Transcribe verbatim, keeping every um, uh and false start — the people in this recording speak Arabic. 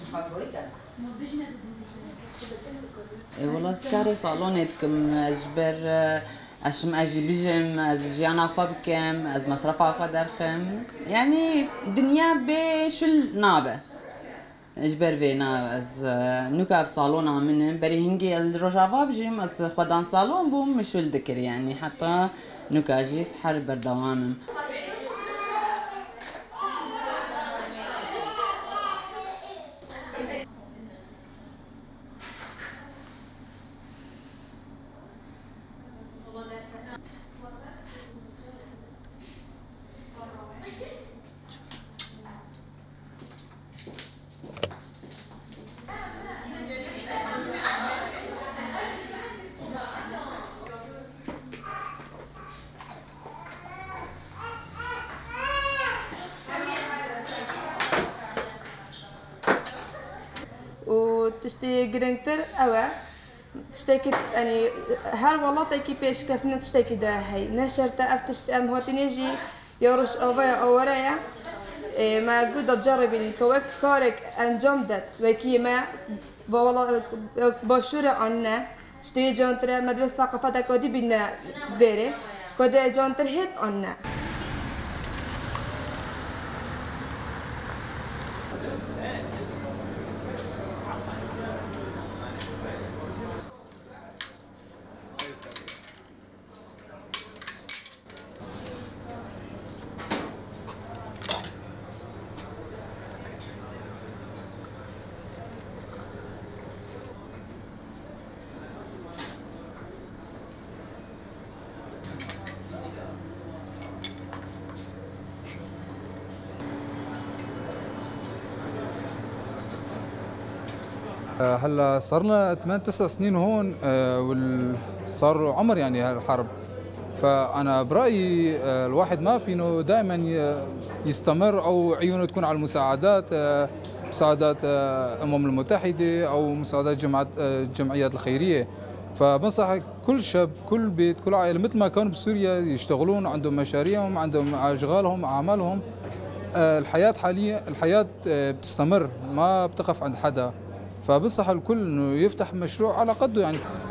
والله سكاري صالونتكم أجبر أشم أجي بجم أز جيانا خبكم أز مصرفا قدرخم يعني دنيا بشل نابه أجبر فينا أز نوكا في صالونا منهم بري هنجي الرجافا بجيم أز خدان صالون بوم مشل ذكر يعني حتى نوكا جيس حرب بردوامم. وتشتي جرينتر أوا تشتكي يعني هر والله تيجي بيش كفنا تشتكي ده هاي نشرت أفتشت أم هاتنيجي يورش أوفيا أو ورايا ما جود أجرب إن كوك كارك أنجام ده وكي ما والله بشورة عنا تشتي جانتر مدرسة ثقافة كودي بينا فيري كودي جانتر هيد عنا. هلا صرنا ثمان تسع سنين هون وصار عمر يعني هالحرب، فأنا برأيي الواحد ما فينه دائما يستمر أو عيونه تكون على المساعدات، مساعدات الأمم المتحدة أو مساعدات جمعيات الجمعيات الخيرية. فبنصح كل شاب كل بيت كل عائلة مثل ما كانوا بسوريا يشتغلون عندهم مشاريعهم عندهم أشغالهم أعمالهم. الحياة حاليا الحياة بتستمر ما بتقف عند حدا، فبنصح الكل انه يفتح مشروع على قده يعني.